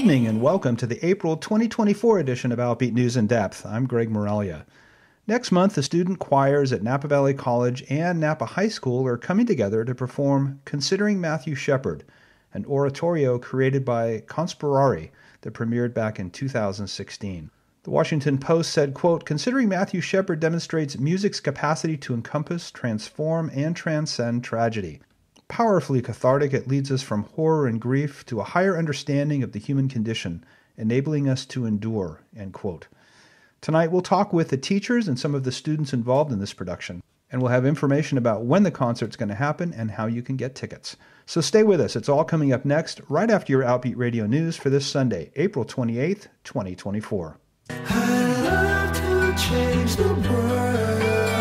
evening and welcome to the April 2024 edition of Outbeat News in Depth. I'm Greg Moralia. Next month, the student choirs at Napa Valley College and Napa High School are coming together to perform Considering Matthew Shepard, an oratorio created by Conspirari that premiered back in 2016. The Washington Post said, quote, "Considering Matthew Shepard demonstrates music's capacity to encompass, transform, and transcend tragedy. Powerfully cathartic, it leads us from horror and grief to a higher understanding of the human condition, enabling us to endure," end quote. Tonight we'll talk with the teachers and some of the students involved in this production, and we'll have information about when the concert's going to happen and how you can get tickets. So stay with us. It's all coming up next, right after your Outbeat Radio News for this Sunday, April 28th, 2024. I love to change the world,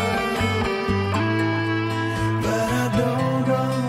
but I don't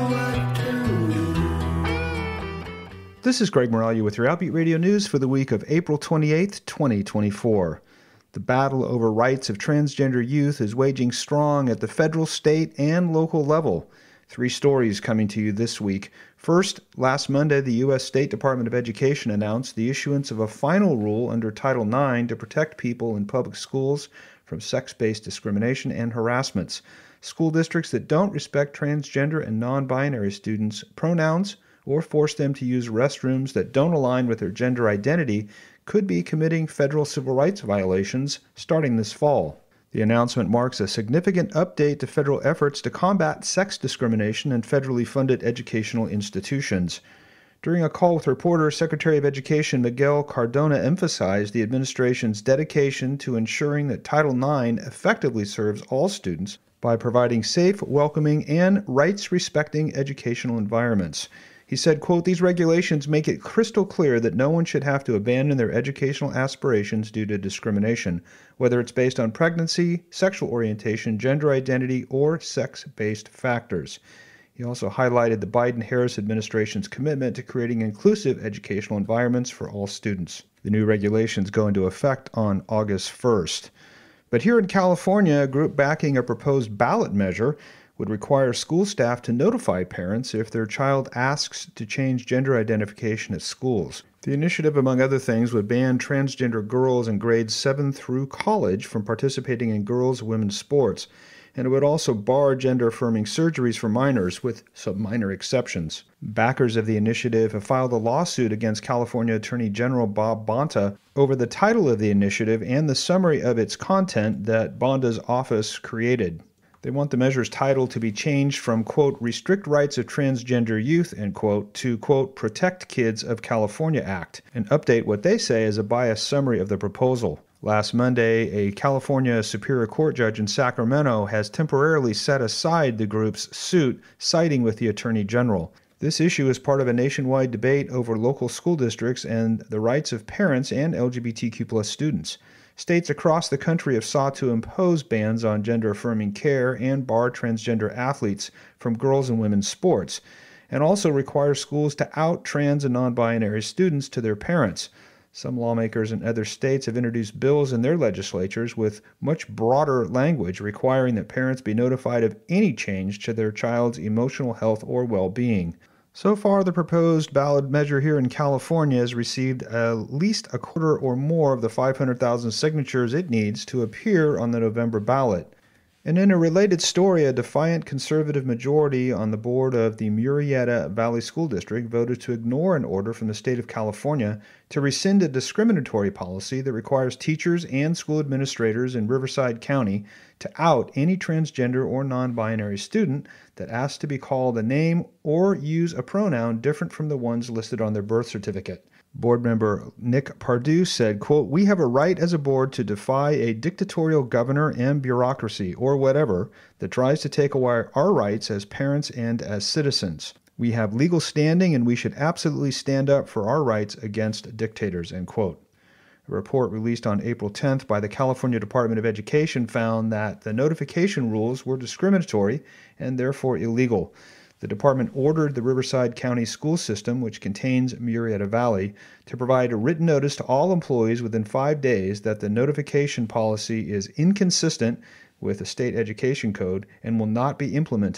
know what to do. This is Greg Moralia with your Outbeat Radio News for the week of April 28th, 2024. The battle over rights of transgender youth is waging strong at the federal, state, and local level. 3 stories coming to you this week. First, last Monday, the U.S. State Department of Education announced the issuance of a final rule under Title IX to protect people in public schools from sex-based discrimination and harassments. School districts that don't respect transgender and non-binary students' pronouns or force them to use restrooms that don't align with their gender identity could be committing federal civil rights violations starting this fall. The announcement marks a significant update to federal efforts to combat sex discrimination in federally funded educational institutions. During a call with reporters, Secretary of Education Miguel Cardona emphasized the administration's dedication to ensuring that Title IX effectively serves all students by providing safe, welcoming, and rights-respecting educational environments. He said, quote, "These regulations make it crystal clear that no one should have to abandon their educational aspirations due to discrimination, whether it's based on pregnancy, sexual orientation, gender identity, or sex-based factors." He also highlighted the Biden-Harris administration's commitment to creating inclusive educational environments for all students. The new regulations go into effect on August 1st. But here in California, a group backing a proposed ballot measure would require school staff to notify parents if their child asks to change gender identification at schools. The initiative, among other things, would ban transgender girls in grades 7 through college from participating in girls' and women's sports, and it would also bar gender-affirming surgeries for minors, with some minor exceptions. Backers of the initiative have filed a lawsuit against California Attorney General Bob Bonta over the title of the initiative and the summary of its content that Bonta's office created. They want the measure's title to be changed from, quote, "Restrict Rights of Transgender Youth," end quote, to, quote, "Protect Kids of California Act," and update what they say is a biased summary of the proposal. Last Monday, a California Superior Court judge in Sacramento has temporarily set aside the group's suit, siding with the Attorney General. This issue is part of a nationwide debate over local school districts and the rights of parents and LGBTQ+ students. States across the country have sought to impose bans on gender-affirming care and bar transgender athletes from girls' and women's sports, and also require schools to out trans and non-binary students to their parents. Some lawmakers in other states have introduced bills in their legislatures with much broader language requiring that parents be notified of any change to their child's emotional health or well-being. So far, the proposed ballot measure here in California has received at least a quarter or more of the 500,000 signatures it needs to appear on the November ballot. And in a related story, a defiant conservative majority on the board of the Murrieta Valley School District voted to ignore an order from the state of California to rescind a discriminatory policy that requires teachers and school administrators in Riverside County to out any transgender or non-binary student that asks to be called a name or use a pronoun different from the ones listed on their birth certificate. Board member Nick Pardue said, quote, "We have a right as a board to defy a dictatorial governor and bureaucracy, or whatever, that tries to take away our rights as parents and as citizens. We have legal standing and we should absolutely stand up for our rights against dictators," end quote. A report released on April 10th by the California Department of Education found that the notification rules were discriminatory and therefore illegal. The department ordered the Riverside County school system, which contains Murrieta Valley, to provide a written notice to all employees within 5 days that the notification policy is inconsistent with the state education code and will not be implemented.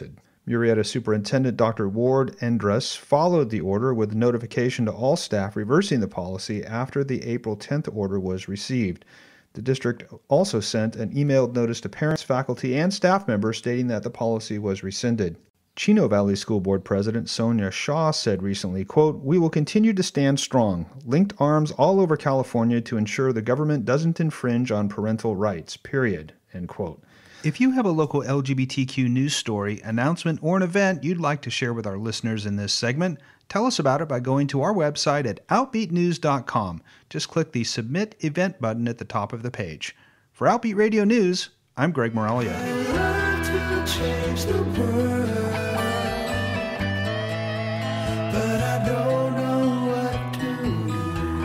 Murrieta Superintendent Dr. Ward Endress followed the order with notification to all staff reversing the policy after the April 10th order was received. The district also sent an emailed notice to parents, faculty, and staff members stating that the policy was rescinded. Chino Valley School Board President Sonia Shaw said recently, quote, "We will continue to stand strong, linked arms all over California to ensure the government doesn't infringe on parental rights, period," end quote. If you have a local LGBTQ news story, announcement, or an event you'd like to share with our listeners in this segment, tell us about it by going to our website at outbeatnews.com. Just click the Submit Event button at the top of the page. For Outbeat Radio News, I'm Greg Moralia. To change the world, but I don't know what to do.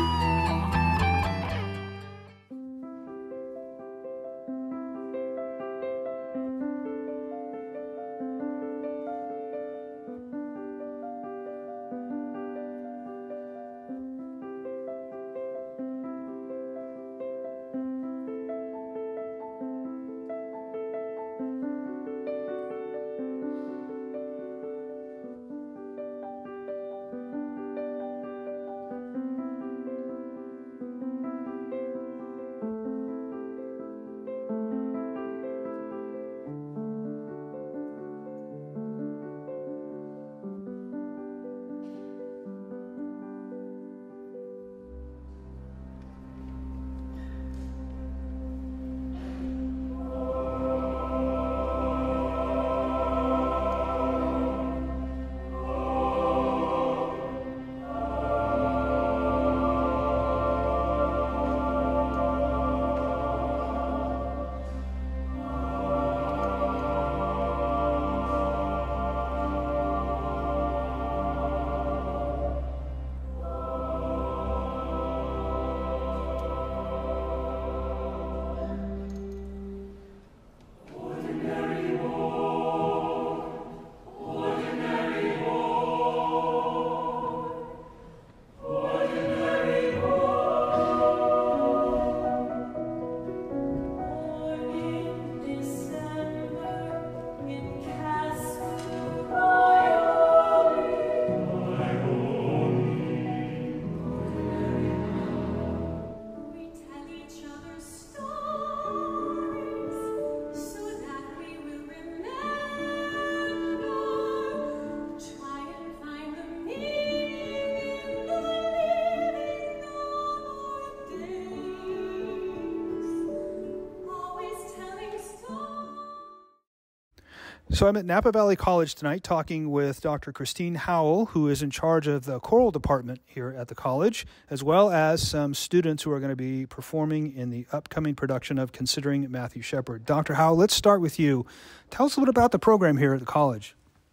So I'm at Napa Valley College tonight talking with Dr. Christine Howell, who is in charge of the choral department here at the college, as well as some students who are going to be performing in the upcoming production of Considering Matthew Shepard. Dr. Howell, let's start with you. Tell us a little bit about the program here at the college.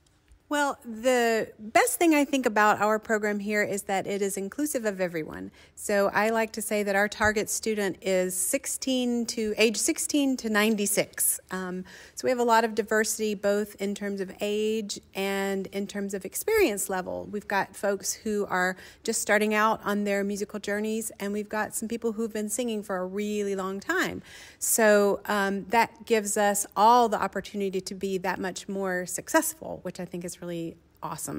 Well, the best thing I think about our program here is that it is inclusive of everyone. So I like to say that our target student is age 16 to 96. So we have a lot of diversity, both in terms of age and in terms of experience level. We've got folks who are just starting out on their musical journeys, and we've got some people who've been singing for a really long time. So that gives us all the opportunity to be that much more successful, which I think is really awesome.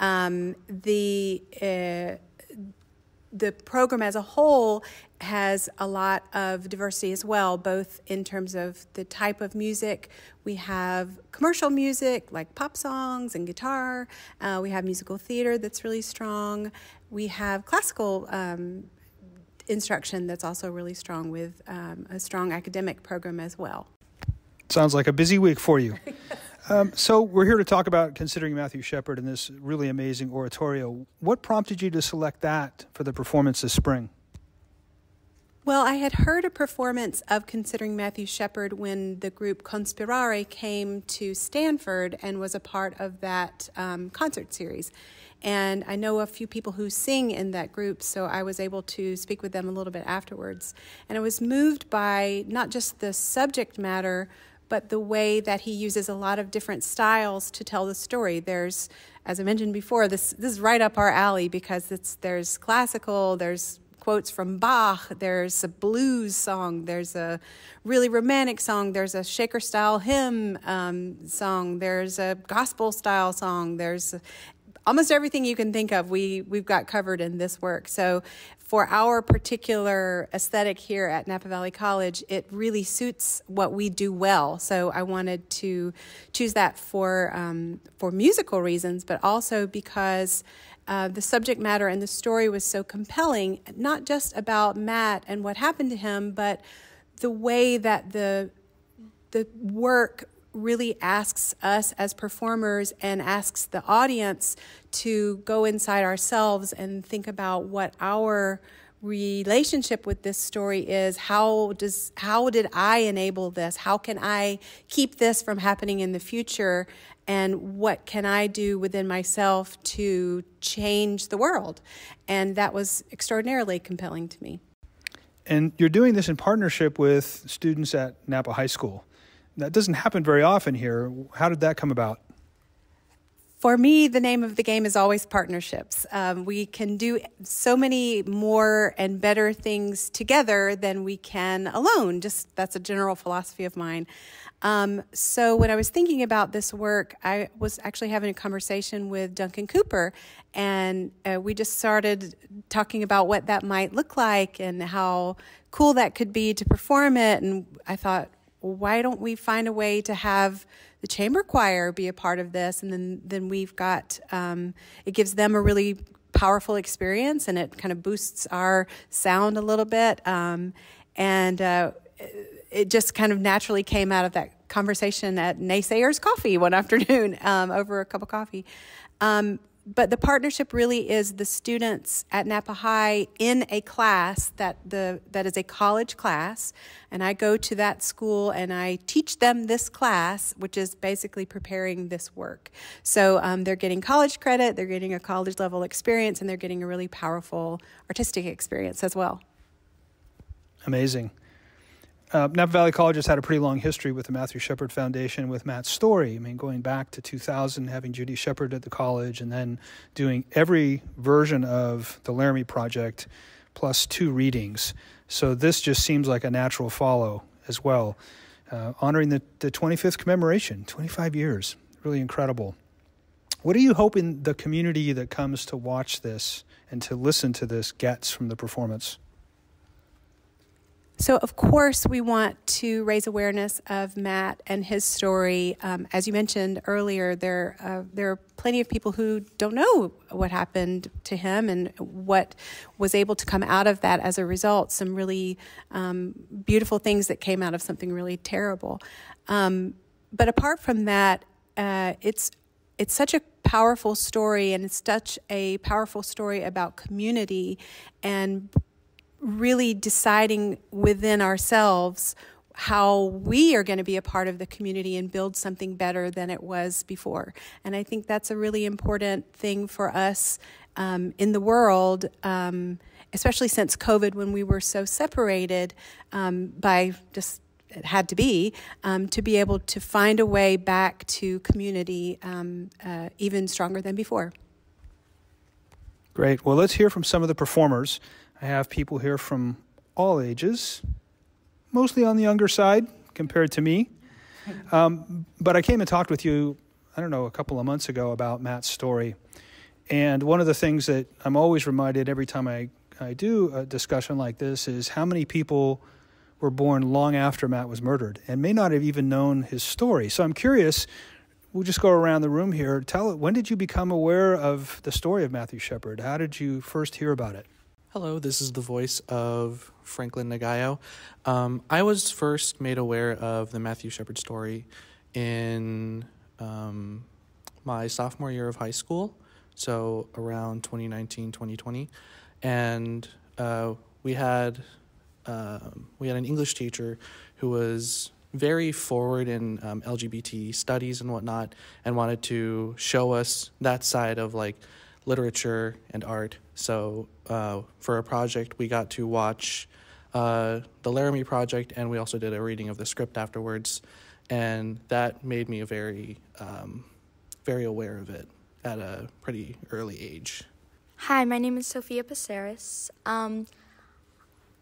The program as a whole has a lot of diversity as well, both in terms of the type of music. We have commercial music like pop songs and guitar. We have musical theater that's really strong. We have classical instruction that's also really strong, with a strong academic program as well. Sounds like a busy week for you. So we're here to talk about Considering Matthew Shepard and this really amazing oratorio. What prompted you to select that for the performance this spring? Well, I had heard a performance of Considering Matthew Shepard when the group Conspirare came to Stanford and was a part of that concert series. And I know a few people who sing in that group, so I was able to speak with them a little bit afterwards. And I was moved by not just the subject matter, but the way that he uses a lot of different styles to tell the story. There's, as I mentioned before, this is right up our alley because there's classical, there's quotes from Bach, there's a blues song, there's a really romantic song, there's a Shaker-style hymn song, there's a gospel-style song, there's almost everything you can think of we've got covered in this work. So for our particular aesthetic here at Napa Valley College, it really suits what we do well. So I wanted to choose that for musical reasons, but also because the subject matter and the story was so compelling, not just about Matt and what happened to him, but the way that the work really asks us as performers and asks the audience to go inside ourselves and think about what our relationship with this story is. How did I enable this? How can I keep this from happening in the future? And what can I do within myself to change the world? And that was extraordinarily compelling to me. And you're doing this in partnership with students at Napa High School. That doesn't happen very often here. How did that come about? For me, the name of the game is always partnerships. We can do so many more and better things together than we can alone. Just that's a general philosophy of mine. So when I was thinking about this work, I was actually having a conversation with Duncan Cooper, and we just started talking about what that might look like and how cool that could be to perform it. And I thought, why don't we find a way to have the chamber choir be a part of this? And then we've got, it gives them a really powerful experience, and it kind of boosts our sound a little bit. It just kind of naturally came out of that conversation at Naysayers Coffee one afternoon over a cup of coffee. But the partnership really is the students at Napa High in a class that is a college class, and I go to that school and I teach them this class, which is basically preparing this work. So they're getting college credit, they're getting a college level experience, and they're getting a really powerful artistic experience as well. Amazing. Napa Valley College has had a pretty long history with the Matthew Shepard Foundation with Matt's story. I mean, going back to 2000, having Judy Shepard at the college, and then doing every version of the Laramie Project plus 2 readings. So this just seems like a natural follow as well. Honoring the 25th commemoration, 25 years, really incredible. What are you hoping the community that comes to watch this and to listen to this gets from the performance? So, of course, we want to raise awareness of Matt and his story. As you mentioned earlier, there are plenty of people who don't know what happened to him and what was able to come out of that as a result. Some really beautiful things that came out of something really terrible. But apart from that, it's such a powerful story, and it's such a powerful story about community and really deciding within ourselves how we are going to be a part of the community and build something better than it was before. And I think that's a really important thing for us in the world, especially since COVID, when we were so separated by just, it had to be able to find a way back to community even stronger than before. Great. Well, let's hear from some of the performers. I have people here from all ages, mostly on the younger side compared to me. But I came and talked with you, a couple of months ago about Matt's story. And one of the things that I'm always reminded every time I do a discussion like this is how many people were born long after Matt was murdered and may not have even known his story. So I'm curious, we'll just go around the room here. When did you become aware of the story of Matthew Shepard? How did you first hear about it? Hello, this is the voice of Franklin Nagayo. I was first made aware of the Matthew Shepard story in my sophomore year of high school, so around 2019, 2020. And we had an English teacher who was very forward in LGBT studies and whatnot, and wanted to show us that side of literature and art. So for a project, we got to watch the Laramie Project, and we also did a reading of the script afterwards, and that made me very aware of it at a pretty early age. Hi, my name is Sophia Paceris.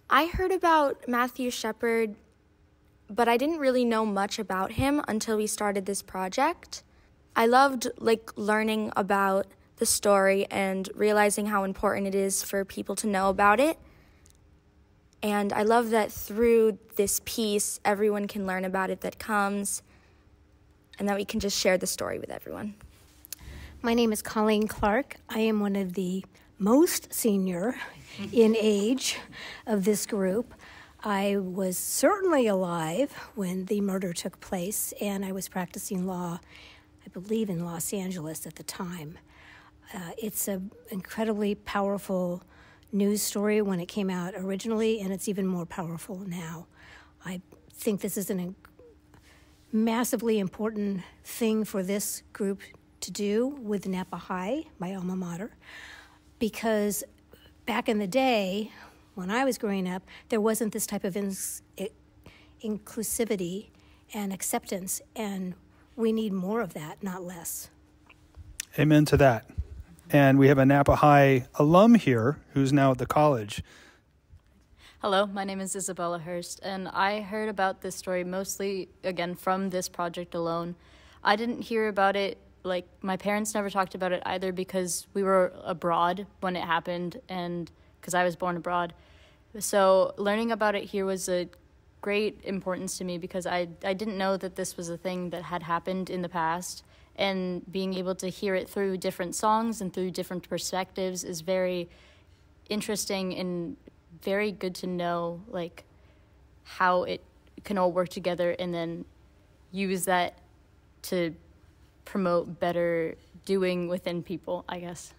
I heard about Matthew Shepard, but I didn't really know much about him until we started this project. I loved learning about the story and realizing how important it is for people to know about it. And I love that through this piece, everyone can learn about it that comes, and that we can just share the story with everyone. My name is Colleen Clark. I am one of the most senior in age of this group. I was certainly alive when the murder took place, and I was practicing law, I believe, in Los Angeles at the time. It's an incredibly powerful news story when it came out originally, and it's even more powerful now. I think this is a massively important thing for this group to do with Napa High, my alma mater, because back in the day, when I was growing up, there wasn't this type of inclusivity and acceptance, and we need more of that, not less. Amen to that. And we have a Napa High alum here who's now at the college. Hello, my name is Isabella Hurst, and I heard about this story mostly, again, from this project alone. I didn't hear about it, my parents never talked about it either because we were abroad when it happened and because I was born abroad. So learning about it here was a great importance to me because I didn't know that this was a thing that had happened in the past, and being able to hear it through different songs and through different perspectives is very interesting and very good to know, how it can all work together and then use that to promote better doing within people, I guess.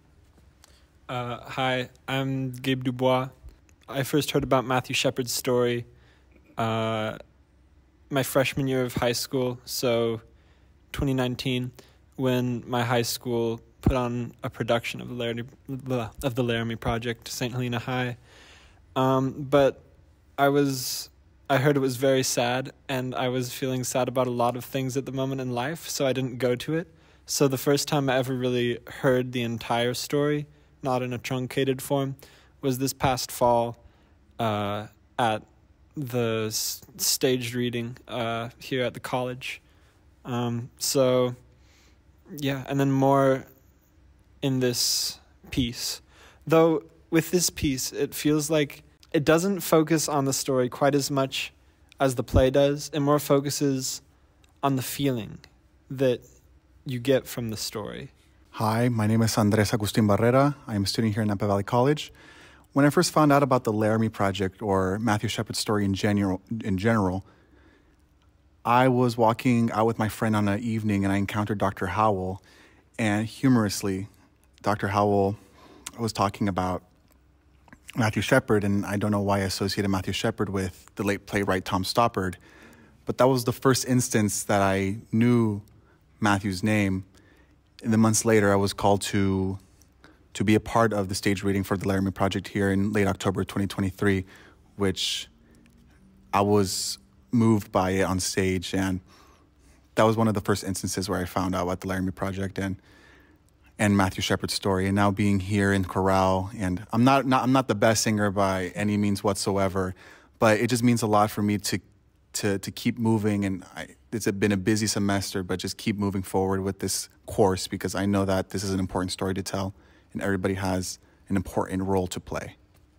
Hi, I'm Gabe Dubois. I first heard about Matthew Shepard's story my freshman year of high school, so 2019, when my high school put on a production of the Laramie Project, St. Helena High. But I heard it was very sad, and I was feeling sad about a lot of things at the moment in life, so I didn't go to it. So the first time I ever really heard the entire story, not in a truncated form, was this past fall at the staged reading here at the college. So, yeah, and then more in this piece. Though with this piece, it feels like it doesn't focus on the story quite as much as the play does. It more focuses on the feeling that you get from the story. Hi, my name is Andres Agustin Barrera. I am a student here at Napa Valley College. When I first found out about the Laramie Project, or Matthew Shepard's story in general, I was walking out with my friend on an evening and I encountered Dr. Howell. And humorously, Dr. Howell was talking about Matthew Shepard, and I don't know why I associated Matthew Shepard with the late playwright Tom Stoppard, but that was the first instance that I knew Matthew's name. And then months later, I was called to be a part of the stage reading for the Laramie Project here in late October 2023, which I was moved by it on stage, and that was one of the first instances where I found out about the Laramie Project and Matthew Shepard's story. And now being here in chorale, and I'm not the best singer by any means whatsoever, but it just means a lot for me to keep moving. And it's been a busy semester, but just keep moving forward with this course because I know that this is an important story to tell, and everybody has an important role to play.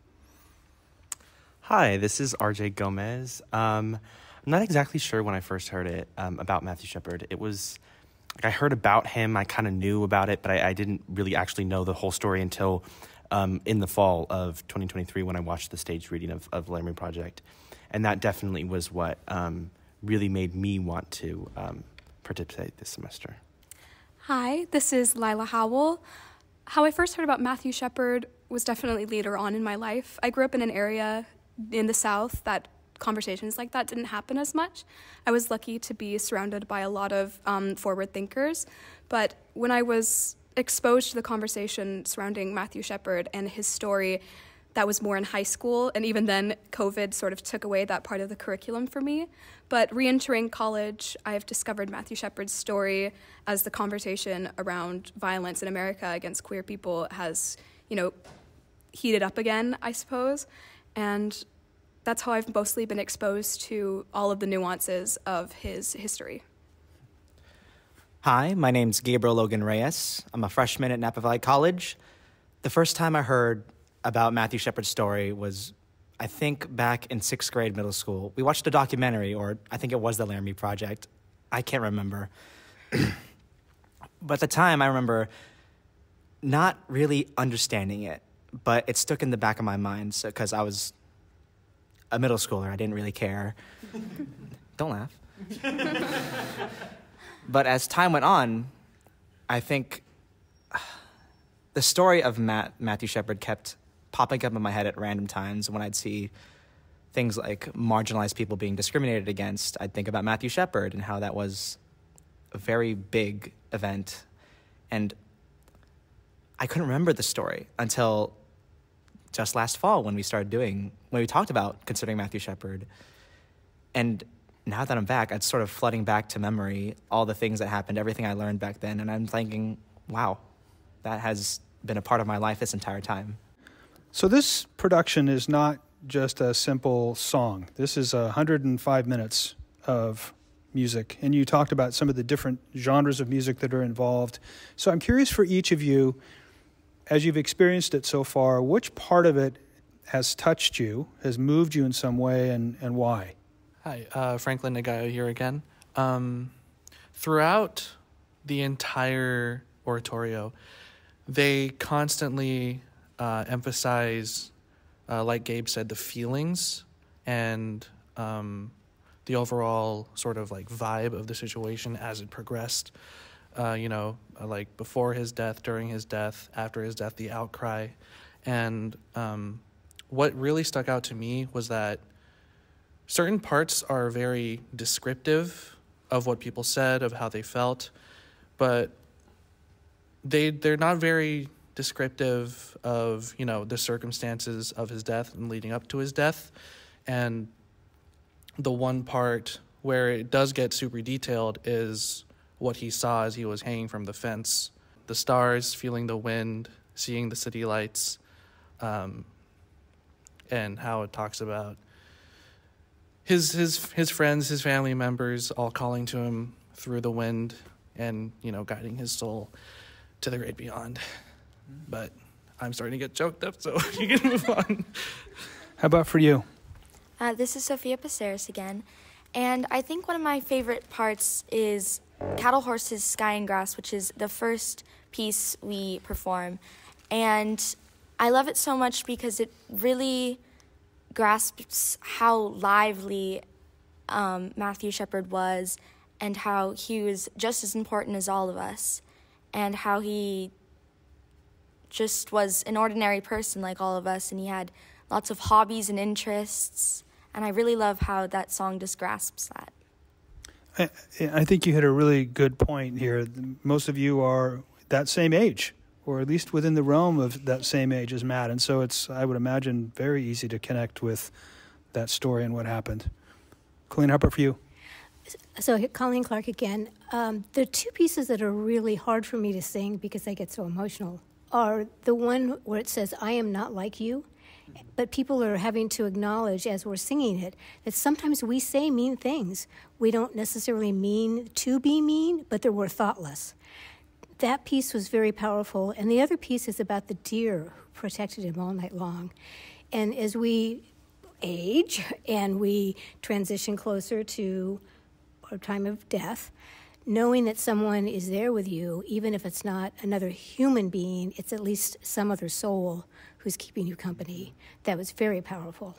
Hi, this is RJ Gomez. I'm not exactly sure when I first heard it about Matthew Shepard. It was, I heard about him, I kind of knew about it, but I didn't really actually know the whole story until in the fall of 2023 when I watched the stage reading of Laramie Project. And that definitely was what really made me want to participate this semester. Hi, this is Lila Howell. How I first heard about Matthew Shepard was definitely later on in my life. I grew up in an area in the South that conversations like that didn't happen as much. I was lucky to be surrounded by a lot of forward thinkers, but when I was exposed to the conversation surrounding Matthew Shepard and his story, that was more in high school, and even then, COVID sort of took away that part of the curriculum for me. But re-entering college, I have discovered Matthew Shepard's story as the conversation around violence in America against queer people has, heated up again, I suppose. And that's how I've mostly been exposed to all of the nuances of his history. Hi, my name's Gabriel Logan Reyes. I'm a freshman at Napa Valley College. The first time I heard about Matthew Shepard's story was, I think, back in 6th grade middle school. We watched a documentary, or I think it was the Laramie Project. I can't remember. But at the time, I remember not really understanding it, but it stuck in the back of my mind because I was a middle schooler. I didn't really care. Don't laugh. But as time went on, I think the story of Matthew Shepard kept popping up in my head at random times. When I'd see things like marginalized people being discriminated against, I'd think about Matthew Shepard and how that was a very big event. And I couldn't remember the story until just last fall when we talked about considering Matthew Shepard. And now that I'm back, it's sort of flooding back to memory all the things that happened, everything I learned back then. And I'm thinking, wow, that has been a part of my life this entire time. So this production is not just a simple song. This is 105 minutes of music. And you talked about some of the different genres of music that are involved. So I'm curious for each of you, as you've experienced it so far, which part of it has touched you, has moved you in some way, and why? Hi, Franklin Nagayo here again. Throughout the entire oratorio, they constantly emphasize, like Gabe said, the feelings and the overall sort of like vibe of the situation as it progressed. Like before his death, during his death, after his death, the outcry. And what really stuck out to me was that certain parts are very descriptive of what people said, of how they felt, but they're not very descriptive of, the circumstances of his death and leading up to his death. And the one part where it does get super detailed is what he saw as he was hanging from the fence. The stars, feeling the wind, seeing the city lights, and how it talks about his friends, his family members all calling to him through the wind and, guiding his soul to the great beyond. But I'm starting to get choked up, so you can move on. How about for you? This is Sophia Paceris again. And I think one of my favorite parts is Cattle Horses, Sky and Grass, which is the first piece we perform. And I love it so much because it really grasps how lively Matthew Shepard was and how he was just as important as all of us and how he just was an ordinary person like all of us, and he had lots of hobbies and interests, and I really love how that song just grasps that. I think you hit a really good point here. Most of you are that same age, or at least within the realm of that same age as Matt, and so it's, I would imagine, very easy to connect with that story and what happened. Colleen, how about for you? So Colleen Clark again. The two pieces that are really hard for me to sing because I get so emotional are the one where it says, I am not like you, but people are having to acknowledge as we're singing it that sometimes we say mean things. We don't necessarily mean to be mean, but that we're thoughtless. That piece was very powerful. And the other piece is about the deer who protected him all night long. And as we age and we transition closer to our time of death, knowing that someone is there with you, even if it's not another human being, it's at least some other soul who's keeping you company. That was very powerful.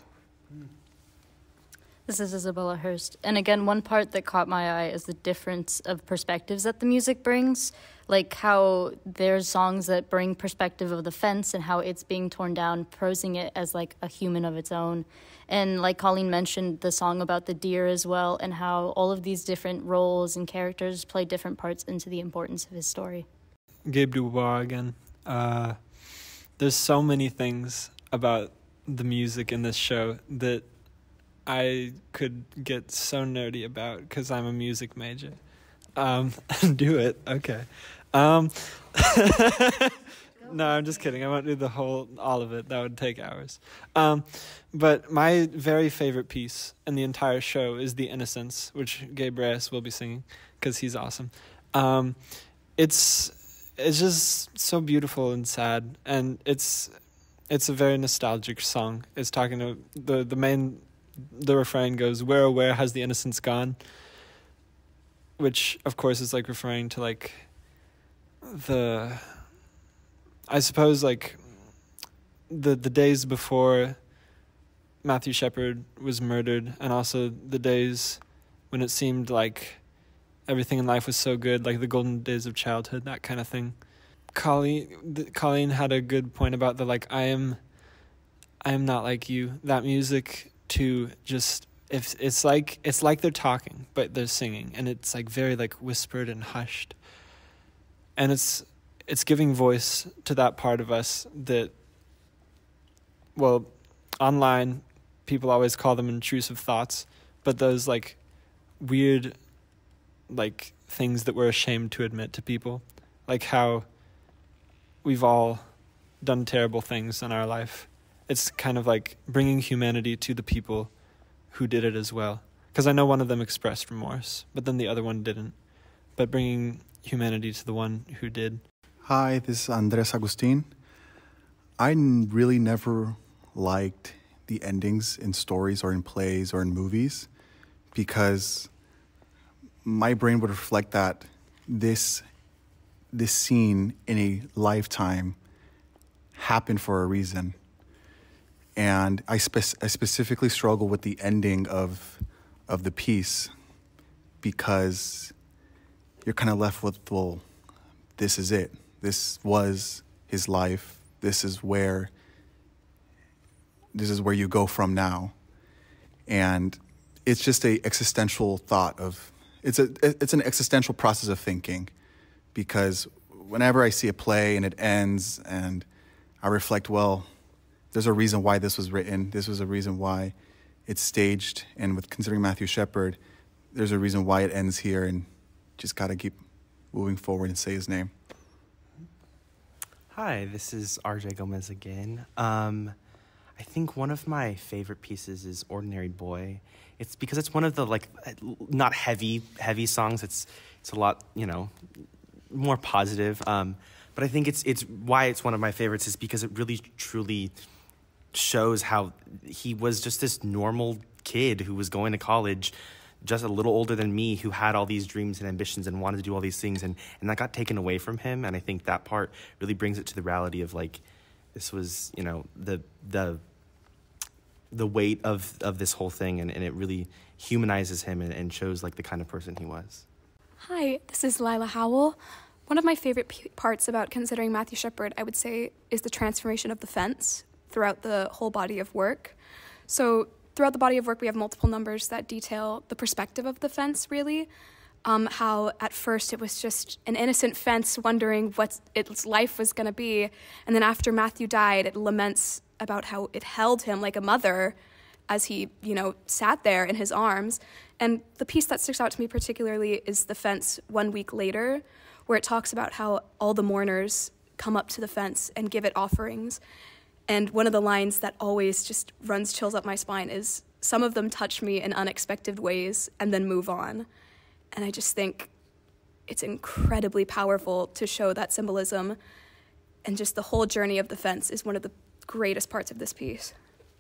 This is Isabella Hurst. And again, one part that caught my eye is the difference of perspectives that the music brings. Like how there's songs that bring perspective of the fence and how it's being torn down, posing it as like a human of its own. And like Colleen mentioned, the song about the deer as well, and how all of these different roles and characters play different parts into the importance of his story. Gabe Dubois again. There's so many things about the music in this show that I could get so nerdy about because I'm a music major. Do it. Okay. No, I'm just kidding. I won't do all of it. That would take hours. But my very favorite piece in the entire show is The Innocents, which Gabe Reyes will be singing because he's awesome. It's just so beautiful and sad, and it's a very nostalgic song. It's talking to the refrain goes, where has the innocence gone? Which of course is like referring to like I suppose like the days before Matthew Shepard was murdered, and also the days when it seemed like everything in life was so good, like the golden days of childhood, that kind of thing. Colleen had a good point about the like I am not like you. That music too, just if it's like they're talking but they're singing, and it's like very like whispered and hushed, and it's giving voice to that part of us that, well, online people always call them intrusive thoughts, but those like weird like things that we're ashamed to admit to people, like how we've all done terrible things in our life. It's kind of like bringing humanity to the people who did it as well, because I know one of them expressed remorse, but then the other one didn't, but bringing humanity to the one who did. Hi, this is Andres Agustin. I really never liked the endings in stories or in plays or in movies, because my brain would reflect that this scene in a lifetime happened for a reason. And I specifically struggle with the ending of the piece, because you're kind of left with, well, this is it. This was his life. This is where you go from now. And it's just a existential thought of, it's an existential process of thinking, because whenever I see a play and it ends and I reflect, well, there's a reason why this was written. This was a reason why it's staged. And with considering Matthew Shepard, there's a reason why it ends here, and just got to keep moving forward and say his name. Hi, this is RJ Gomez again. I think one of my favorite pieces is Ordinary Boy. It's because it's one of the like not heavy songs. It's a lot, more positive. But I think it's why it's one of my favorites is because it really truly shows how he was just this normal kid who was going to college, just a little older than me, who had all these dreams and ambitions and wanted to do all these things, and that got taken away from him. And I think that part really brings it to the reality of like, this was, the weight of this whole thing, and it really humanizes him and shows like the kind of person he was. Hi, this is Lila Howell. One of my favorite parts about considering Matthew Shepard, I would say, is the transformation of the fence throughout the whole body of work. So throughout the body of work, we have multiple numbers that detail the perspective of the fence, really. How at first it was just an innocent fence wondering what its life was going to be. And then after Matthew died, it laments about how it held him like a mother as he, sat there in his arms. And the piece that sticks out to me particularly is the fence 1 week later, where it talks about how all the mourners come up to the fence and give it offerings. And one of the lines that always just runs chills up my spine is, "Some of them touch me in unexpected ways and then move on." And I just think it's incredibly powerful to show that symbolism, and just the whole journey of the fence is one of the greatest parts of this piece.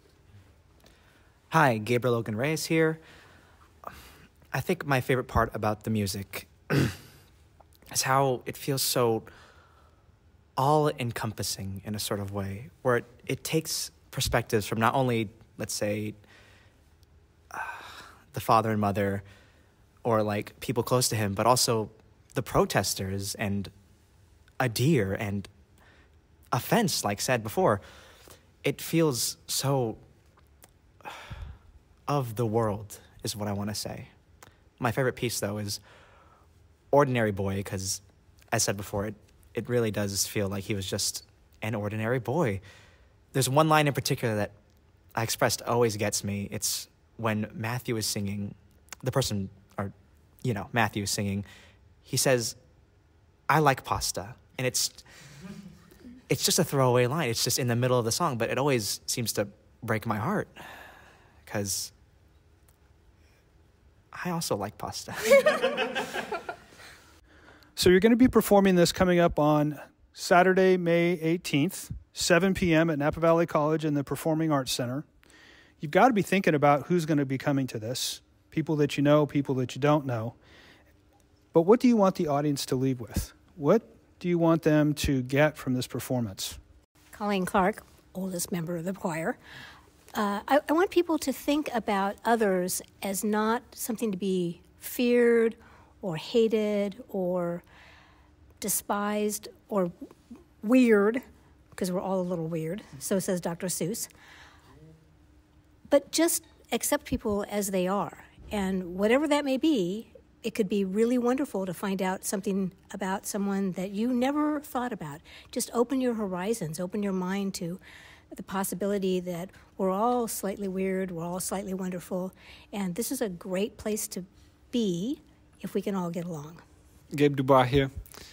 Hi, Gabriel Logan Reyes here. I think my favorite part about the music is how it feels so all-encompassing in a sort of way, where it takes perspectives from not only, let's say, the father and mother, or like people close to him, but also the protesters and a deer and a fence, like said before. It feels so of the world, is what I want to say. My favorite piece, though, is Ordinary Boy, because, as said before, it really does feel like he was just an ordinary boy. There's one line in particular that I expressed always gets me. It's when Matthew is singing, Matthew is singing, he says, "I like pasta." And it's just a throwaway line. It's just in the middle of the song, but it always seems to break my heart because I also like pasta. So you're going to be performing this coming up on Saturday, May 18th, 7 p.m. at Napa Valley College in the Performing Arts Center. You've got to be thinking about who's going to be coming to this, people that you know, people that you don't know. But what do you want the audience to leave with? What do you want them to get from this performance? Colleen Clark, oldest member of the choir. I want people to think about others as not something to be feared or hated or despised or weird, because we're all a little weird, so says Dr. Seuss. But just accept people as they are. And whatever that may be, it could be really wonderful to find out something about someone that you never thought about. Just open your horizons, open your mind to the possibility that we're all slightly weird, we're all slightly wonderful, and this is a great place to be if we can all get along. Gabe Dubois here.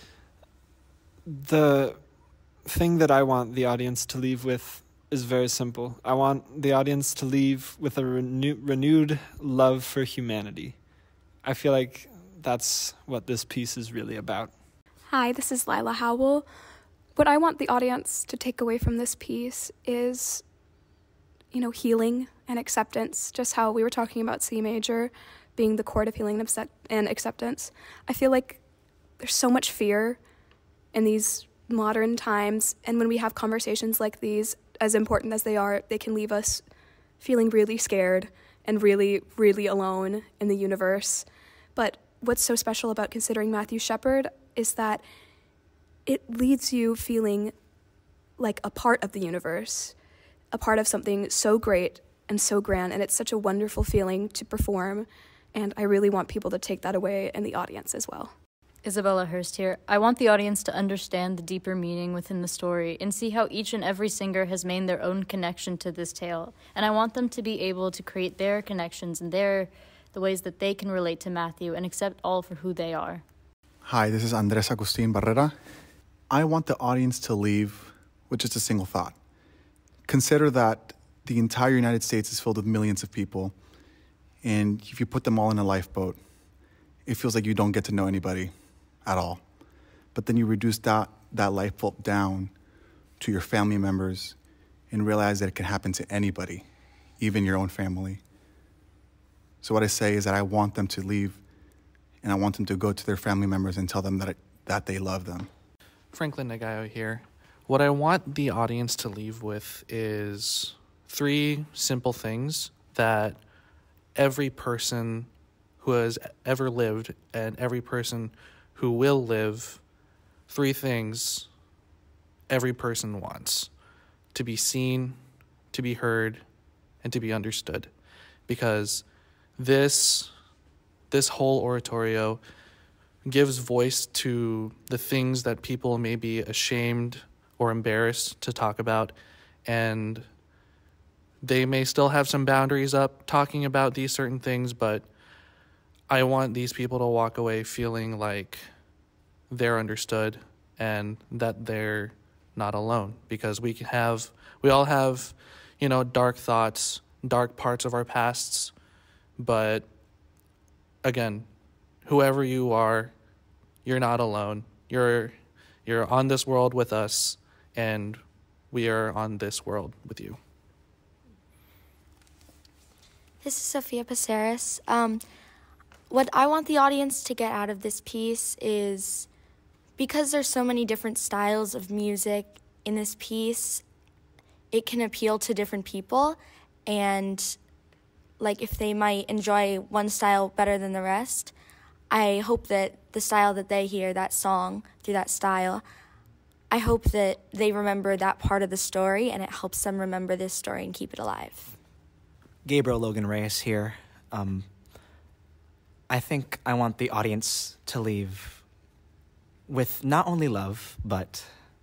The thing that I want the audience to leave with is very simple. I want the audience to leave with a renewed love for humanity. I feel like that's what this piece is really about. Hi, this is Lila Howell. What I want the audience to take away from this piece is, healing and acceptance, just how we were talking about C major being the chord of healing and acceptance. I feel like there's so much fear in these modern times, and when we have conversations like these, as important as they are, they can leave us feeling really scared and really, really alone in the universe. But what's so special about considering Matthew Shepard is that it leaves you feeling like a part of the universe, a part of something so great and so grand, and it's such a wonderful feeling to perform, and I really want people to take that away in the audience as well. Isabella Hurst here. I want the audience to understand the deeper meaning within the story and see how each and every singer has made their own connection to this tale. And I want them to be able to create their connections and the ways that they can relate to Matthew and accept all for who they are. Hi, this is Andres Agustin Barrera. I want the audience to leave with just a single thought. Consider that the entire United States is filled with millions of people, and if you put them all in a lifeboat, it feels like you don't get to know anybody at all. But then you reduce that lifeboat down to your family members and realize that it can happen to anybody, even your own family. So what I say is that I want them to leave, and I want them to go to their family members and tell them that they love them. Franklin Nagayo here. What I want the audience to leave with is 3 simple things that every person who has ever lived and every person who will live, 3 things every person wants: to be seen, to be heard, and to be understood. Because this whole oratorio gives voice to the things that people may be ashamed or embarrassed to talk about, and they may still have some boundaries up talking about these certain things, but I want these people to walk away feeling like they're understood and that they're not alone, because we all have, dark thoughts, dark parts of our pasts, but again, whoever you are, you're not alone. You're on this world with us, and we are on this world with you. This is Sophia Paceris. What I want the audience to get out of this piece is, because there's so many different styles of music in this piece, it can appeal to different people, and if they might enjoy one style better than the rest, I hope that the style that they hear, that song, through that style, I hope that they remember that part of the story, and it helps them remember this story and keep it alive. Gabriel Logan Reyes here. I think I want the audience to leave with not only love, but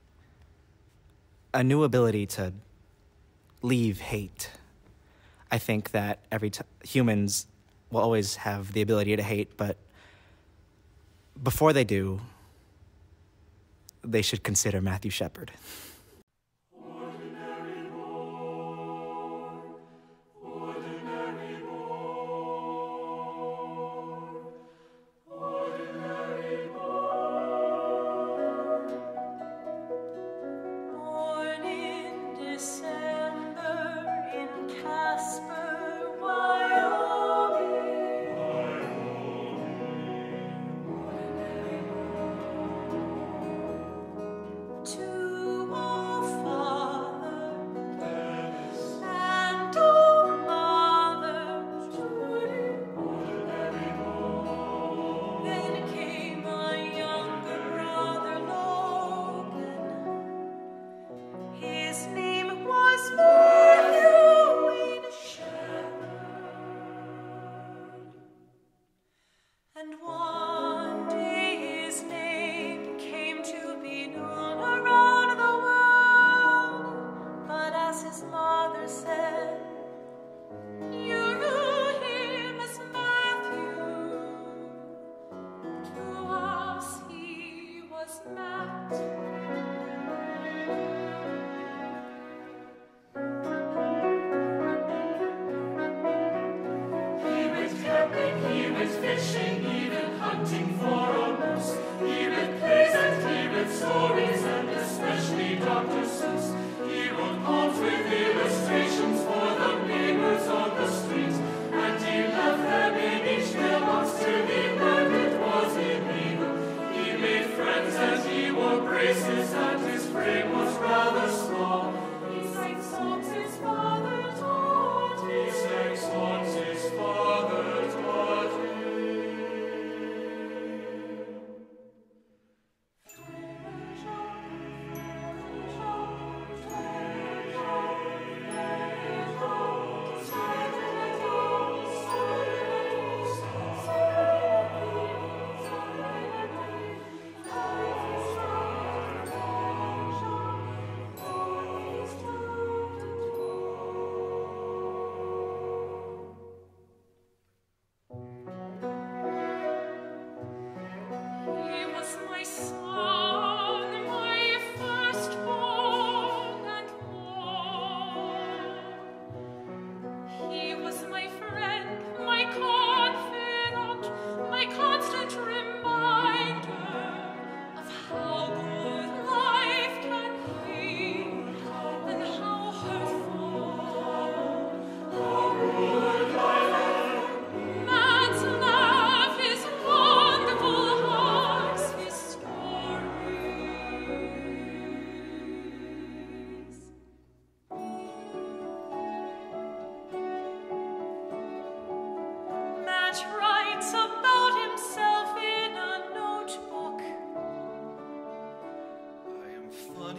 a new ability to leave hate. I think that humans will always have the ability to hate, but before they do, they should consider Matthew Shepard.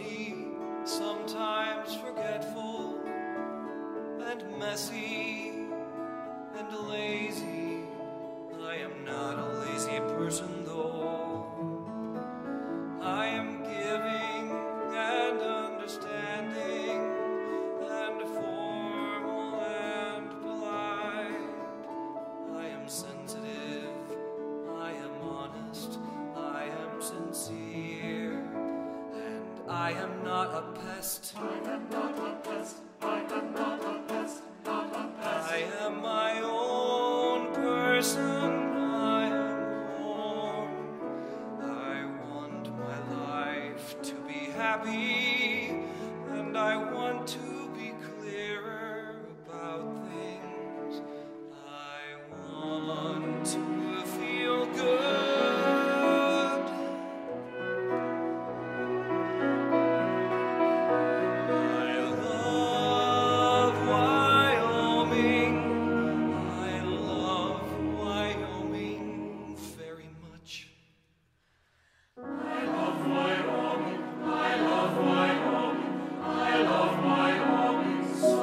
funny, sometimes forgetful, and messy, and lazy. I am not a lazy person though. I am giving and understanding and formal and polite. I am sensitive, I am honest, I am sincere, and I am not a pest. I am not a pest. I am not a pest. Not a pest. I am my own person. I am warm. I want my life to be happy, and I want to be clearer about things. I want to feel good. I love Wyoming. I love Wyoming very much. I love Wyoming. I love Wyoming. I love Wyoming so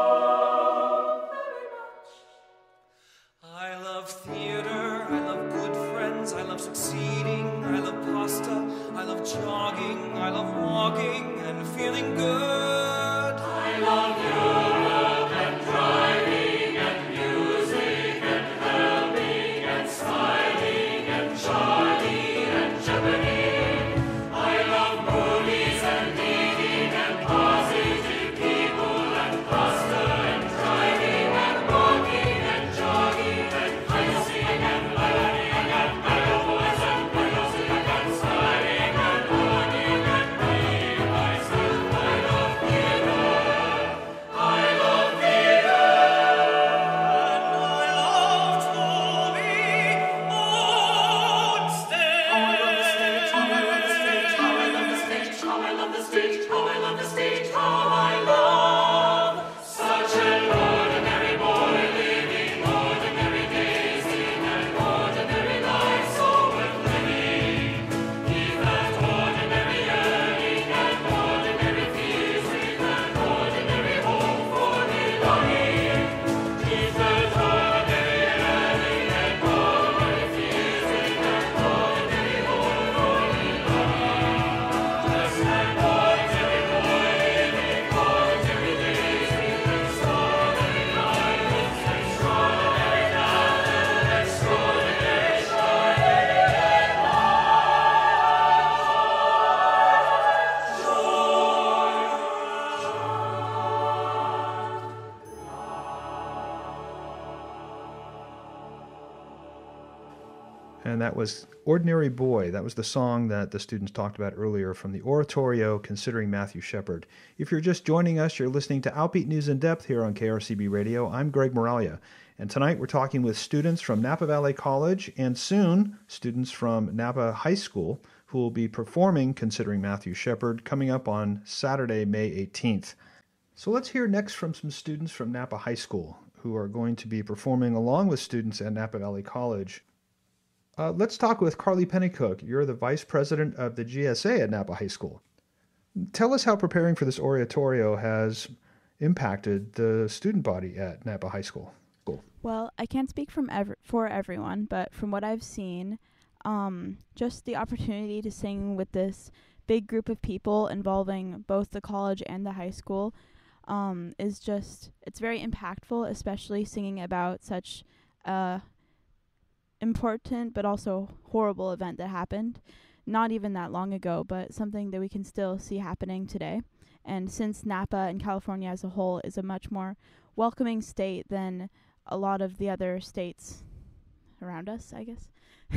very much. I love theater. I love good friends. I love succeeding. I love pasta. I love jogging. I love walking and feeling good. I love Europe and driving and music and helping and styling and Charlie and Jeopardy. I love movies and eating and positive people and pasta and driving and walking and jogging and racing and learning and metaphors and music and styling and walking and being myself. I love theater. I love theater. And I love Toby Onsted. How I love the stage. How I love the stage. How I love the stage. How I love the stage. How I love the stage. How I love such an ordinary boy living ordinary days in an ordinary life so worth living. Keep that ordinary yearning and ordinary fears with an ordinary hope for belonging. Keep that ordinary yearning and ordinary fears with an ordinary hope for belonging. Just an ordinary boy living ordinary days with extraordinary life, with extraordinary talent, extraordinary And that was Ordinary Boy. That was the song that the students talked about earlier from the oratorio Considering Matthew Shepard. If you're just joining us, you're listening to Outbeat News in Depth here on KRCB Radio. I'm Greg Moralia. And tonight we're talking with students from Napa Valley College and soon students from Napa High School who will be performing Considering Matthew Shepard coming up on Saturday, May 18th. So let's hear next from some students from Napa High School who are going to be performing along with students at Napa Valley College. Let's talk with Carly Pennycook. You're the vice president of the GSA at Napa High School. Tell us how preparing for this oratorio has impacted the student body at Napa High School. Well, I can't speak for everyone, but from what I've seen, just the opportunity to sing with this big group of people involving both the college and the high school is just, it's very impactful, especially singing about such a important but also horrible event that happened not even that long ago, but something that we can still see happening today. And since Napa and California as a whole is a much more welcoming state than a lot of the other states around us, I guess,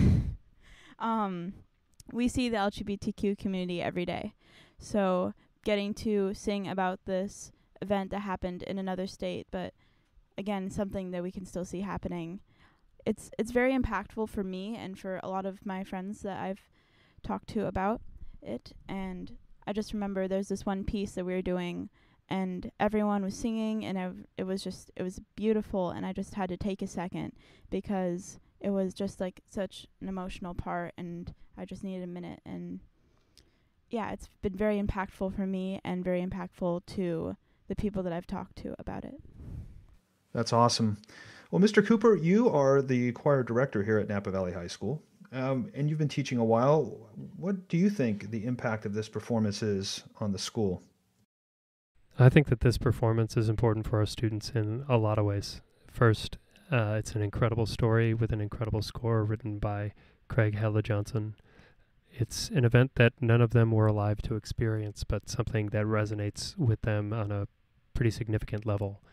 we see the LGBTQ community every day. So getting to sing about this event that happened in another state, but again, something that we can still see happening, it's very impactful for me and for a lot of my friends that I've talked to about it. And I just remember there's this one piece that we were doing and everyone was singing and it was beautiful, and I just had to take a second because it was just like such an emotional part and I just needed a minute. And it's been very impactful for me and very impactful to the people that I've talked to about it. That's awesome. Well, Mr. Cooper, you are the choir director here at Napa Valley High School, and you've been teaching a while. What do you think the impact of this performance is on the school? I think that this performance is important for our students in a lot of ways. First, it's an incredible story with an incredible score written by Craig Hella-Johnson. It's an event that none of them were alive to experience, but something that resonates with them on a pretty significant level.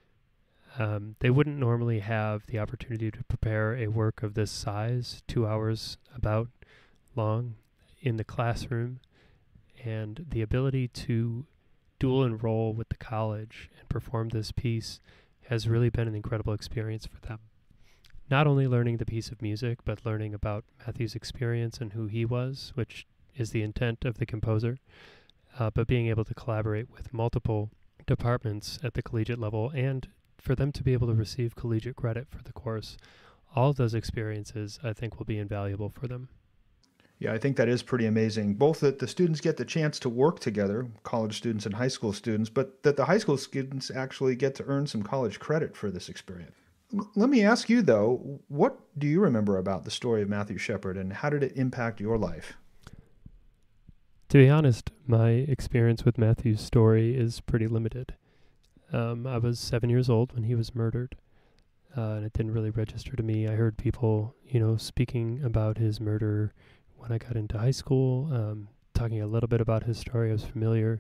They wouldn't normally have the opportunity to prepare a work of this size, 2 hours about long, in the classroom, and the ability to dual enroll with the college and perform this piece has really been an incredible experience for them. Not only learning the piece of music, but learning about Matthew's experience and who he was, which is the intent of the composer, but being able to collaborate with multiple departments at the collegiate level and for them to be able to receive collegiate credit for the course. All of those experiences, I think, will be invaluable for them. Yeah, I think that is pretty amazing. Both that the students get the chance to work together, college students and high school students, but that the high school students actually get to earn some college credit for this experience. Let me ask you, though, what do you remember about the story of Matthew Shepard, and how did it impact your life? To be honest, my experience with Matthew's story is pretty limited. I was 7 years old when he was murdered, and it didn't really register to me. I heard people, speaking about his murder when I got into high school, talking a little bit about his story. I was familiar,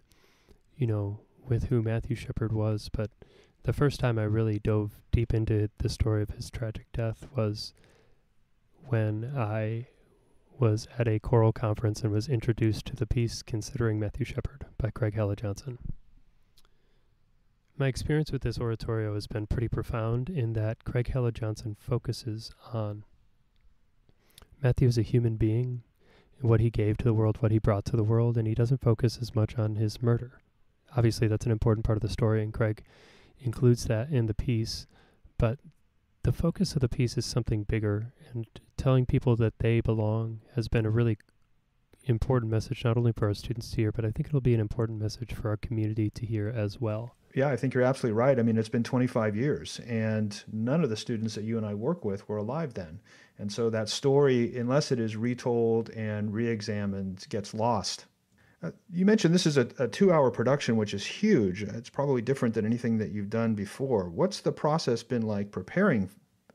with who Matthew Shepard was, but the first time I really dove deep into the story of his tragic death was when I was at a choral conference and was introduced to the piece Considering Matthew Shepard by Craig Hella-Johnson. My experience with this oratorio has been pretty profound in that Craig Hella-Johnson focuses on Matthew as a human being, and what he gave to the world, what he brought to the world, and he doesn't focus as much on his murder. Obviously, that's an important part of the story, and Craig includes that in the piece, but the focus of the piece is something bigger, and telling people that they belong has been a really important message, not only for our students to hear, but I think it'll be an important message for our community to hear as well. Yeah, I think you're absolutely right. I mean, it's been 25 years, and none of the students that you and I work with were alive then. And so that story, unless it is retold and re-examined, gets lost. You mentioned this is a 2-hour production, which is huge. It's probably different than anything that you've done before. What's the process been like preparing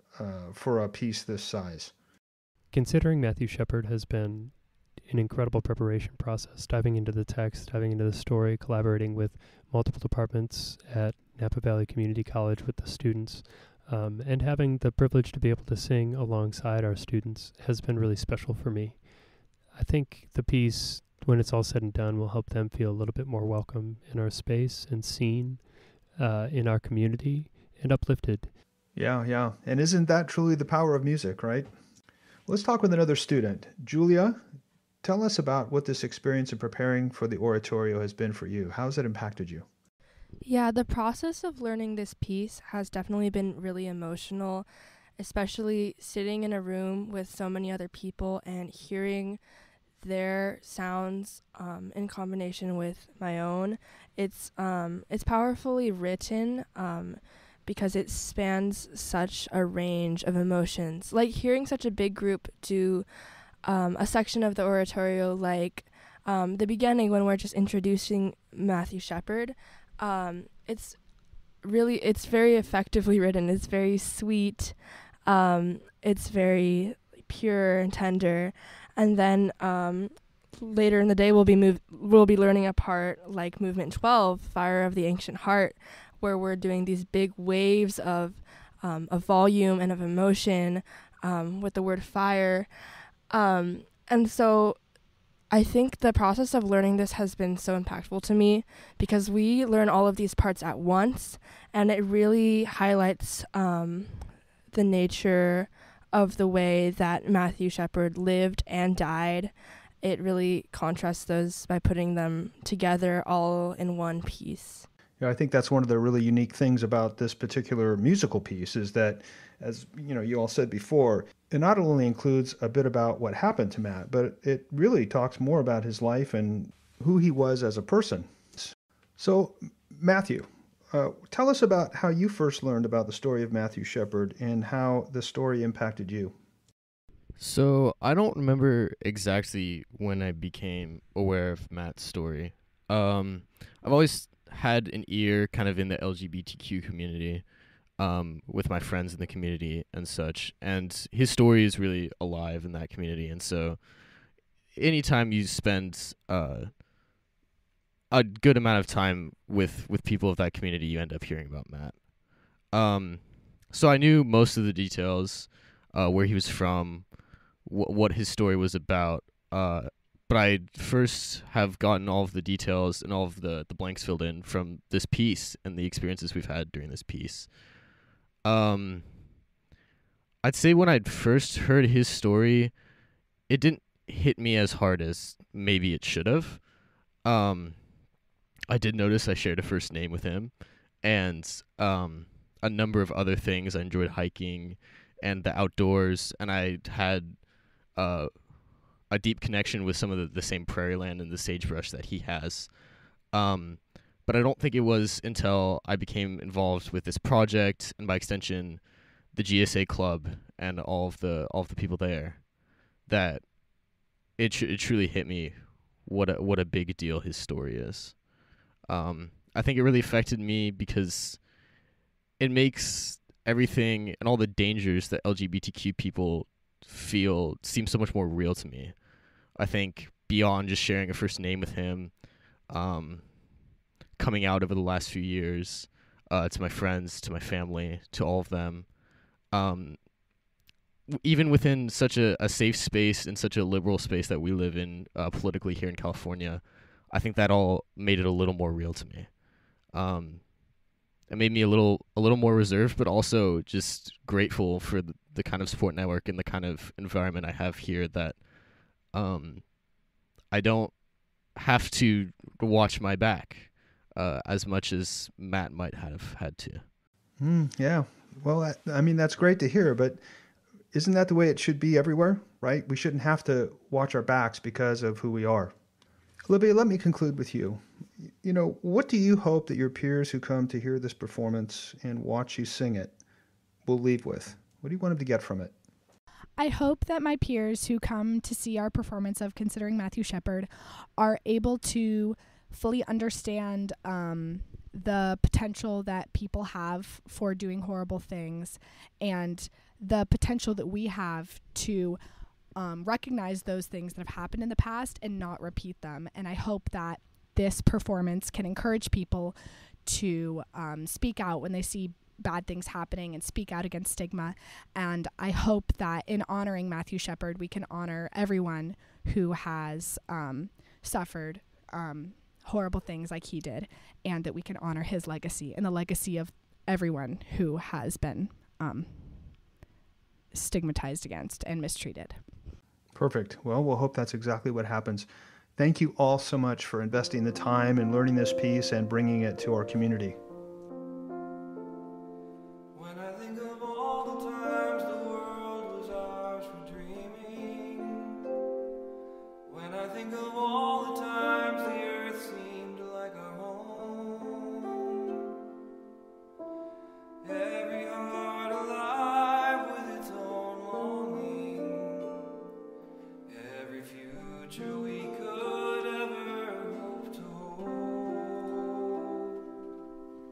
for a piece this size? Considering Matthew Shepard has been an incredible preparation process, diving into the text, diving into the story, collaborating with multiple departments at Napa Valley Community College with the students, and having the privilege to be able to sing alongside our students has been really special for me. I think the piece, when it's all said and done, will help them feel a little bit more welcome in our space and seen in our community and uplifted. Yeah. And isn't that truly the power of music, right? Let's talk with another student. Julia, tell us about what this experience in preparing for the oratorio has been for you. How has it impacted you? Yeah, the process of learning this piece has definitely been really emotional, especially sitting in a room with so many other people and hearing their sounds in combination with my own. It's powerfully written because it spans such a range of emotions. Like hearing such a big group do a section of the oratorio, like the beginning when we're just introducing Matthew Shepard. It's very effectively written. It's very sweet. It's very pure and tender. And then later in the day, we'll be learning a part like Movement 12, Fire of the Ancient Heart, where we're doing these big waves of volume and of emotion with the word fire. And so I think the process of learning this has been so impactful to me because we learn all of these parts at once, and it really highlights the nature of the way that Matthew Shepard lived and died. It really contrasts those by putting them together all in one piece. Yeah, I think that's one of the really unique things about this particular musical piece is that, as you all said before, It not only includes a bit about what happened to Matt, but it really talks more about his life and who he was as a person. So, Matthew, tell us about how you first learned about the story of Matthew Shepard and how the story impacted you. So, I don't remember exactly when I became aware of Matt's story. I've always had an ear kind of in the LGBTQ community, with my friends in the community and such, and his story is really alive in that community. And so anytime you spend a good amount of time with people of that community, you end up hearing about Matt. So I knew most of the details, where he was from, what his story was about, but I first have gotten all of the details and all of the blanks filled in from this piece and the experiences we've had during this piece. I'd say when I'd first heard his story, it didn't hit me as hard as maybe it should have. I did notice I shared a first name with him, and a number of other things. I enjoyed hiking and the outdoors, and I had a deep connection with some of the same prairie land and the sagebrush that he has. But I don't think it was until I became involved with this project, and by extension, the GSA club and all of the people there, that it truly hit me what a big deal his story is. I think it really affected me because it makes everything and all the dangers that LGBTQ people feel seem so much more real to me. I think beyond just sharing a first name with him, coming out over the last few years, to my friends, to my family, to all of them, even within such a safe space and such a liberal space that we live in politically here in California, I think that all made it a little more real to me. It made me a little more reserved, but also just grateful for the kind of support network and the kind of environment I have here, that I don't have to watch my back as much as Matt might have had to. Yeah. Well, I mean, that's great to hear, but isn't that the way it should be everywhere, right? We shouldn't have to watch our backs because of who we are. Olivia, let me conclude with you. You know, what do you hope that your peers who come to hear this performance and watch you sing it will leave with? What do you want them to get from it? I hope that my peers who come to see our performance of Considering Matthew Shepard are able to fully understand the potential that people have for doing horrible things, and the potential that we have to recognize those things that have happened in the past and not repeat them. And I hope that this performance can encourage people to speak out when they see bad things happening and speak out against stigma. And I hope that in honoring Matthew Shepard, we can honor everyone who has suffered horrible things like he did, and that we can honor his legacy and the legacy of everyone who has been stigmatized against and mistreated. Perfect. Well, we'll hope that's exactly what happens. Thank you all so much for investing the time in learning this piece and bringing it to our community. When I think of all the times the world was ours for dreaming, when I think of all the times the earth seemed like our home, every heart alive with its own longing, every future we could ever hope to hold.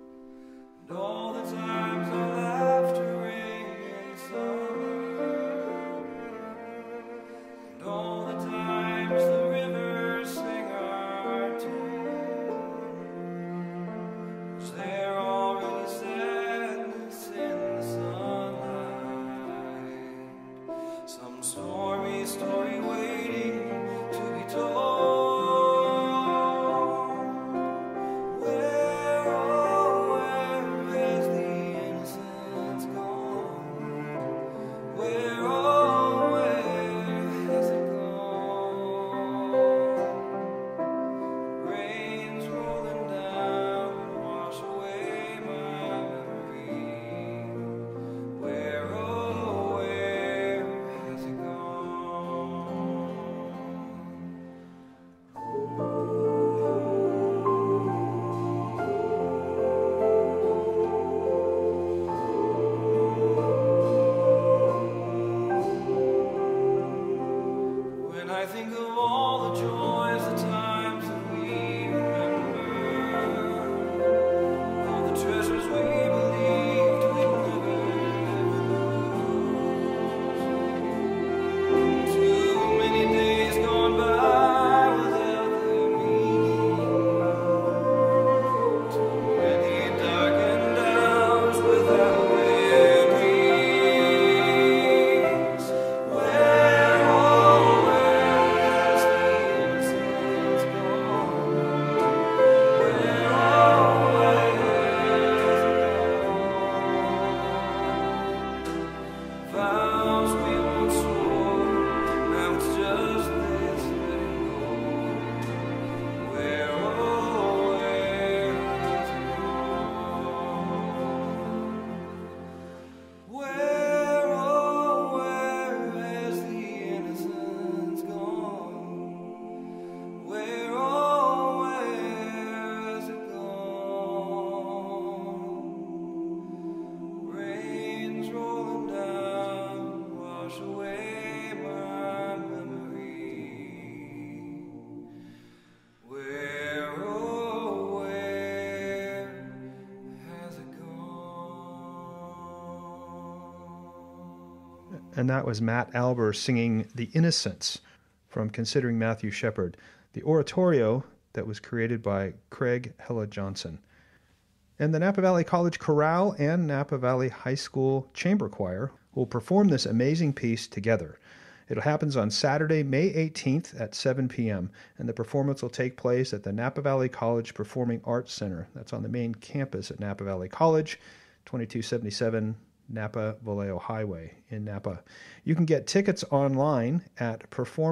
and that was Matt Alber singing The Innocents from Considering Matthew Shepard, the oratorio that was created by Craig Hella Johnson. And the Napa Valley College Chorale and Napa Valley High School Chamber Choir will perform this amazing piece together. It happens on Saturday, May 18th at 7 p.m., and the performance will take place at the Napa Valley College Performing Arts Center. That's on the main campus at Napa Valley College, 2277 Napa Vallejo Highway in Napa. You can get tickets online at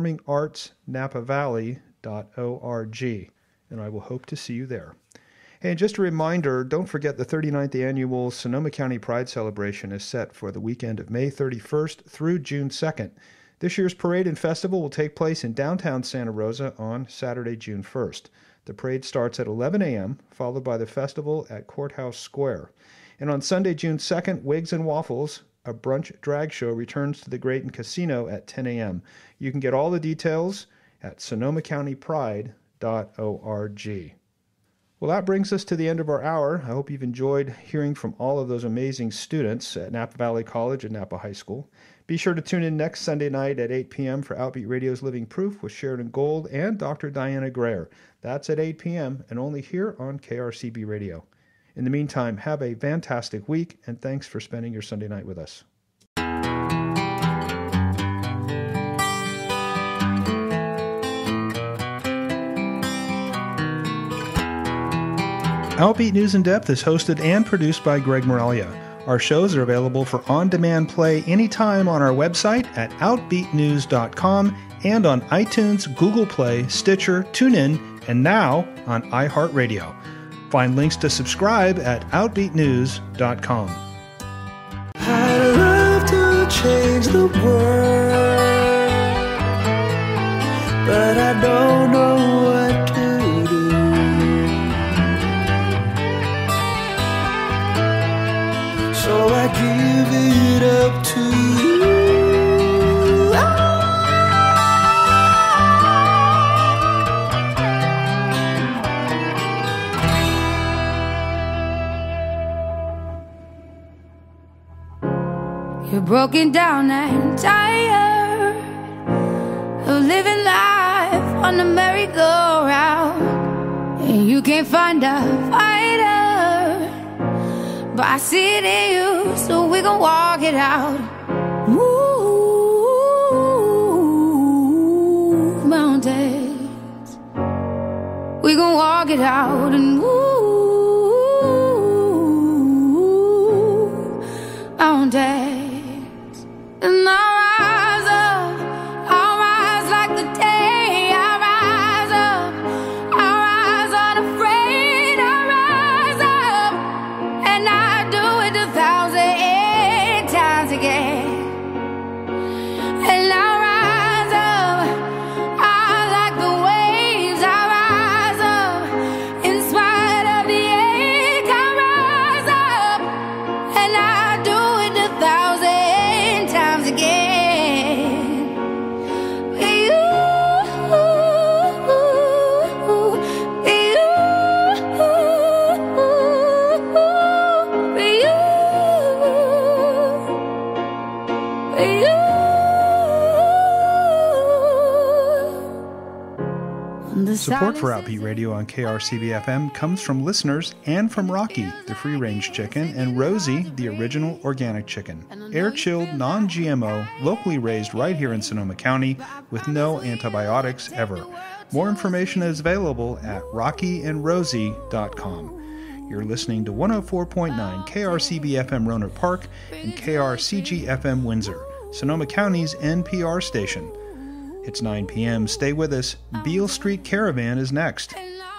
performingartsnapavalley.org, and I will hope to see you there. And just a reminder, don't forget the 39th Annual Sonoma County Pride Celebration is set for the weekend of May 31st through June 2nd. This year's parade and festival will take place in downtown Santa Rosa on Saturday, June 1st. The parade starts at 11 a.m., followed by the festival at Courthouse Square. And on Sunday, June 2nd, Wigs and Waffles, a brunch drag show, returns to the Grayton Casino at 10 a.m. You can get all the details at sonomacountypride.org. Well, that brings us to the end of our hour. I hope you've enjoyed hearing from all of those amazing students at Napa Valley College and Napa High School. Be sure to tune in next Sunday night at 8 p.m. for Outbeat Radio's Living Proof with Sheridan Gold and Dr. Diana Greer. That's at 8 p.m. and only here on KRCB Radio. In the meantime, have a fantastic week, and thanks for spending your Sunday night with us. Outbeat News in Depth is hosted and produced by Greg Moralia. Our shows are available for on-demand play anytime on our website at OutbeatNews.com and on iTunes, Google Play, Stitcher, TuneIn, and now on iHeartRadio. Find links to subscribe at OutbeatNews.com. I'd love to change the world, but I don't know what to do. So I give it up to you. You're broken down and tired of living life on the merry-go-round, and you can't find a fighter, but I see it in you, so we gon' walk it out. Move mountains, we gon' walk it out, and move mountains. And I'll rise like the day. I'll rise up, I'll rise unafraid. I'll rise up, and I do it 1,000 times again. And I'll rise up, I like the waves. I'll rise up, in spite of the ache. I'll rise up, and I do it 1,000 times again. Support for Outbeat Radio on KRCB-FM comes from listeners and from Rocky, the free-range chicken, and Rosie, the original organic chicken. Air-chilled, non-GMO, locally raised right here in Sonoma County with no antibiotics ever. More information is available at rockyandrosie.com. You're listening to 104.9 KRCB-FM Roanoke Park and KRCG-FM Windsor, Sonoma County's NPR station. It's 9 p.m. Stay with us. Beale Street Caravan is next.